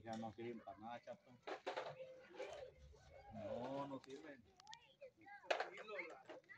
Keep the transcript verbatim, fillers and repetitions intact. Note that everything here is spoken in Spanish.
Ya no sirven para nada, chato. No, no sirven.